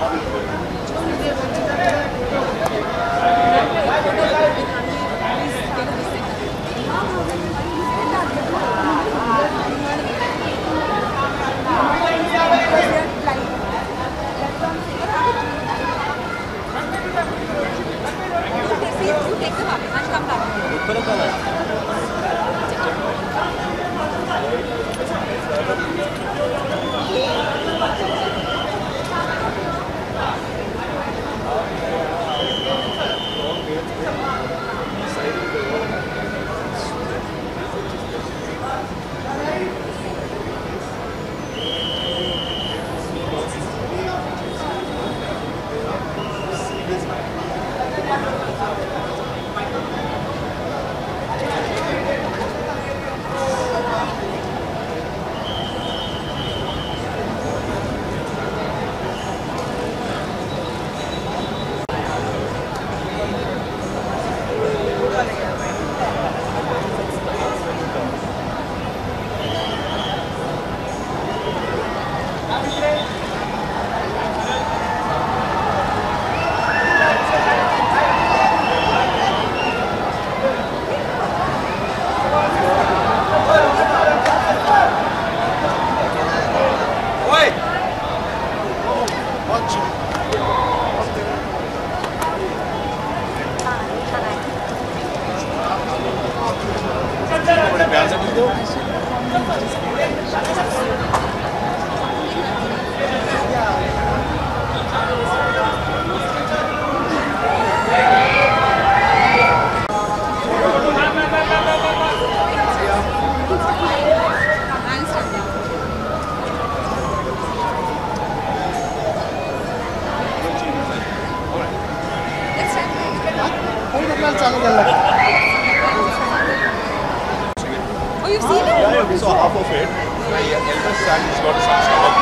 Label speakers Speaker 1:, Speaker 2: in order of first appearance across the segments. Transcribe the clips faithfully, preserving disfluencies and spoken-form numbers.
Speaker 1: Oh, you've seen it?
Speaker 2: Yeah, yeah, we saw half of it. My eldest son has got some stomach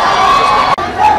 Speaker 2: bug.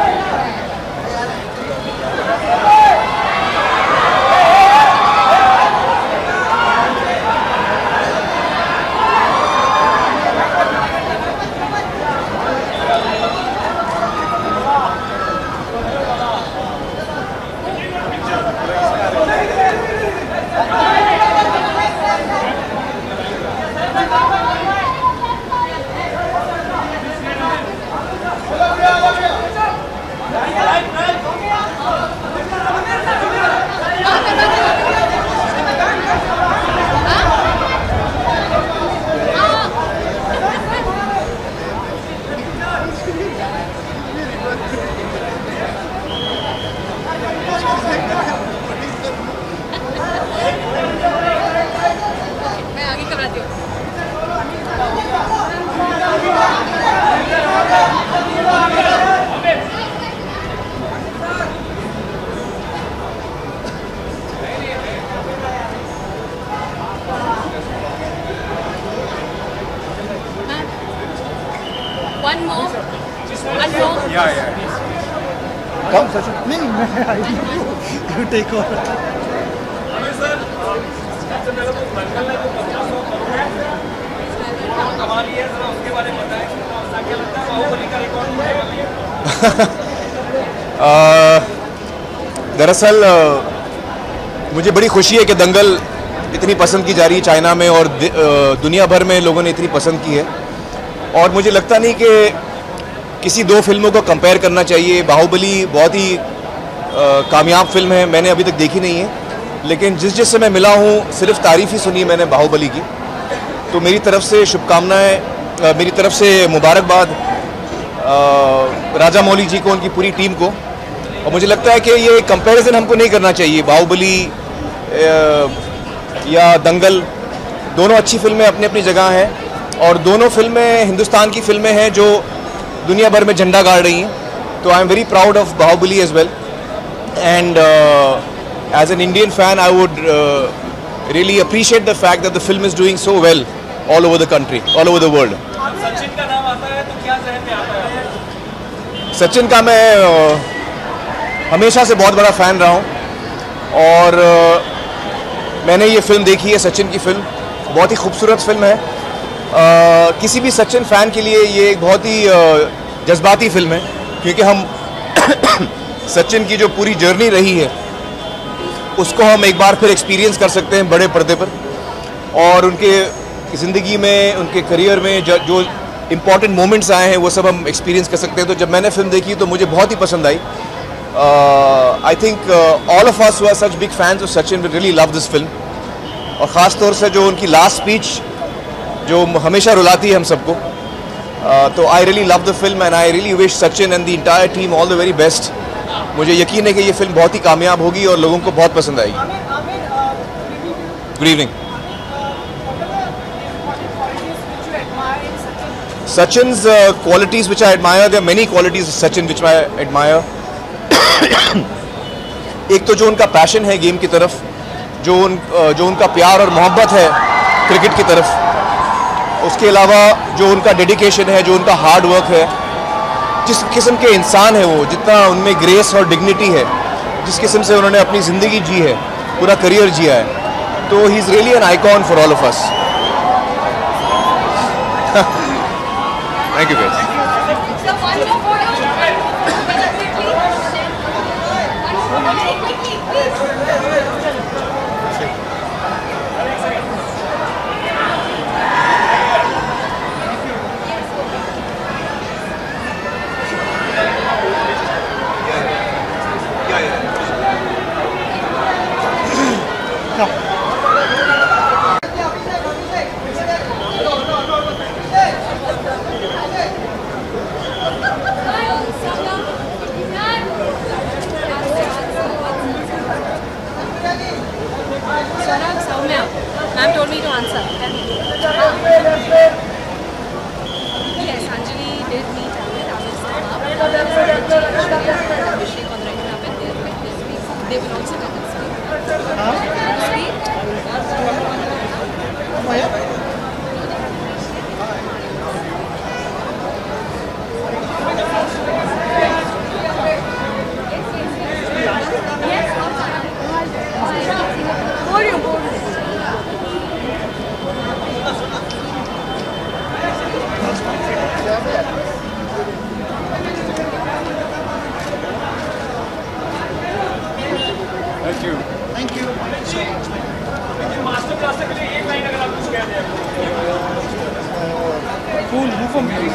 Speaker 1: मैं आगे कराती हूँ। One more. One more.
Speaker 2: Yeah, yeah.
Speaker 3: Come, Sachin. नहीं मैं आई हूँ. You take over.
Speaker 2: दरअसल मुझे बड़ी खुशी है कि दंगल इतनी पसंद की जा रही है चाइना में और दुनिया भर में लोगों ने इतनी पसंद की है और मुझे लगता नहीं कि किसी दो फिल्मों को कंपेयर करना चाहिए। बाहुबली बहुत ही आ, कामयाब फिल्म है, मैंने अभी तक देखी नहीं है, लेकिन जिस जिससे मैं मिला हूँ सिर्फ तारीफ़ ही सुनी मैंने बाहुबली की। तो मेरी तरफ से शुभकामनाएं, मेरी तरफ से मुबारकबाद राजा मौली जी को, उनकी पूरी टीम को। और मुझे लगता है कि ये कंपैरिजन हमको नहीं करना चाहिए। बाहुबली या दंगल दोनों अच्छी फिल्में अपनी अपनी जगह हैं और दोनों फिल्में हिंदुस्तान की फिल्में हैं जो दुनिया भर में झंडा गाड़ रही हैं। तो I am very proud of Baahubali as well and as an Indian fan I would really appreciate the fact that the film is doing so well all over the country, all over the world.
Speaker 4: Sachin का नाम आता है तो क्या जहन में आता है?
Speaker 2: सचिन का मैं uh, हमेशा से बहुत बड़ा फ़ैन रहा हूँ और uh, मैंने ये फिल्म देखी है, सचिन की फिल्म, बहुत ही खूबसूरत फिल्म है। uh, किसी भी सचिन फ़ैन के लिए ये एक बहुत ही uh, जज्बाती फिल्म है क्योंकि हम सचिन की जो पूरी जर्नी रही है उसको हम एक बार फिर एक्सपीरियंस कर सकते हैं बड़े पर्दे पर, और उनके ज़िंदगी में, उनके करियर में जो, जो इम्पॉर्टेंट मोमेंट्स आए हैं वो सब हम एक्सपीरियंस कर सकते हैं। तो जब मैंने फिल्म देखी तो मुझे बहुत ही पसंद आई। I think all of us who are such big fans of Sachin will really love this film, और ख़ास तौर से जो उनकी लास्ट स्पीच जो हमेशा रुलाती है हम सबको। uh, तो I really love the film and I really wish Sachin and the entire team all the very best. मुझे यकीन है कि ये फिल्म बहुत ही कामयाब होगी और लोगों को बहुत पसंद आएगी। Good evening. Sachin's uh, qualities which I admire, there are many qualities of Sachin which I admire. एक तो जो उनका पैशन है गेम की तरफ, जो उन जो उनका प्यार और मोहब्बत है क्रिकेट की तरफ, उसके अलावा जो उनका डेडिकेशन है, जो उनका हार्ड वर्क है, जिस किस्म के इंसान है वो, जितना उनमें ग्रेस और डिग्निटी है, जिस किस्म से उन्होंने अपनी ज़िंदगी जी है, पूरा करियर जिया है, तो he is really an icon for all of us. Thank you guys.
Speaker 1: So one more photo. Very quickly, please. Ma'am told me to answer. Yes, Anjali did meet Amit. Amit came up. Abhishek on Rekha Amit. They are this week. They will also come this week. This week.
Speaker 4: Thank you.
Speaker 3: Thank you.
Speaker 4: Master class के लिए एक line अगर आप कुछ कह दें।
Speaker 3: Cool. Move from here.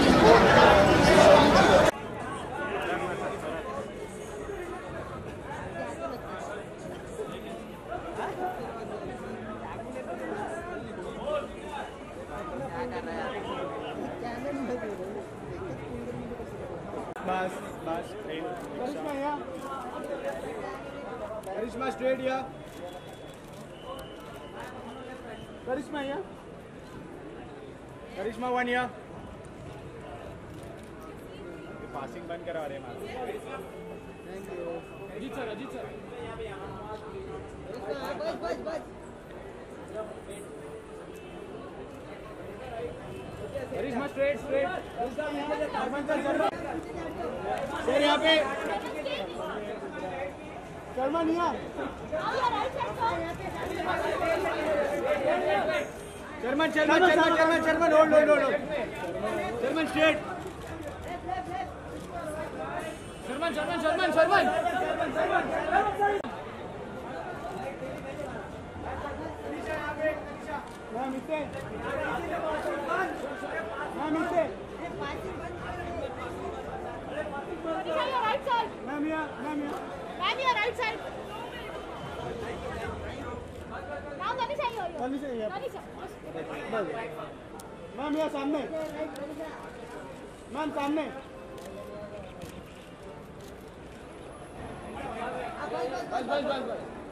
Speaker 4: बस बस करिश्मा यहाँ करिश्मा स्ट्रेट यहाँ करिश्मा यहाँ करिश्मा वन यहाँ पासिंग बंद करा रहे हैं। Thank you Ajit sir Ajit sir Karishma straight straight sir यहाँ पे शर्मन यहाँ Sharman Sharman Sharman Sharman Sharman hold hold hold Sharman straight Sharman Sharman Sharman Sharman ma'am इसे मैम इसे
Speaker 1: Right side.
Speaker 4: मैम यहाँ मैम यहाँ
Speaker 1: Ma'am, your right side. Now, Tanisha, you.
Speaker 4: Tanisha, yeah.
Speaker 1: Tanisha.
Speaker 4: Ma'am यहाँ सामने मैम सामने बस बस बस बस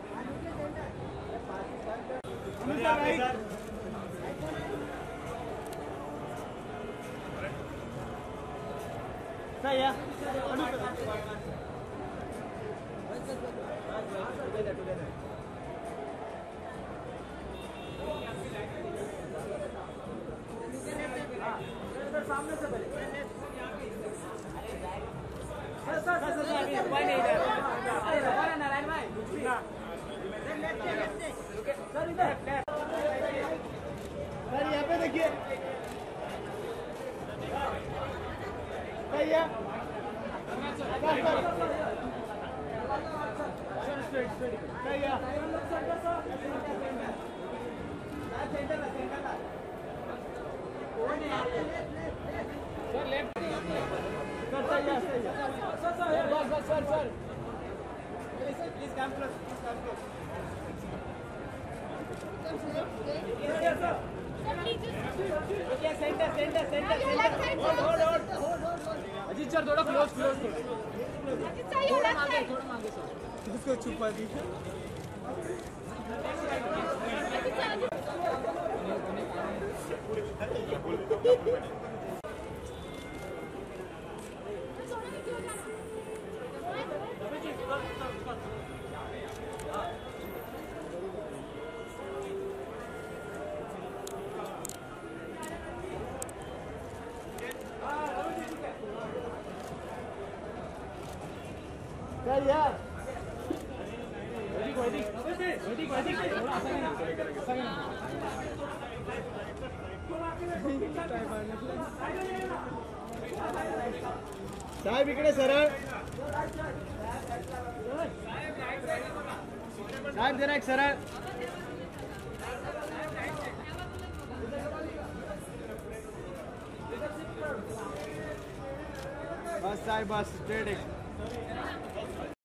Speaker 4: सही है सामने से पहले सर सर सर सर अभी मोबाइल नहीं इधर अरे रखा है नारायण भाई सर इधर सर यहाँ पे देखिए सही है sir left sir sir yes sir sir sir sir please come close please come close okay centre centre centre centre hold hold hold Ajit sir थोड़ा क्लोज क्लोज थोड़ा आगे थोड़ा आगे सर इसको छुपा दीजिए यार वैदिक वैदिक वैदिक वैदिक थोड़ा आसान साहेब इकडे सरळ साहेब जरा एक सरळ बस साहेब बस स्ट्रेट एक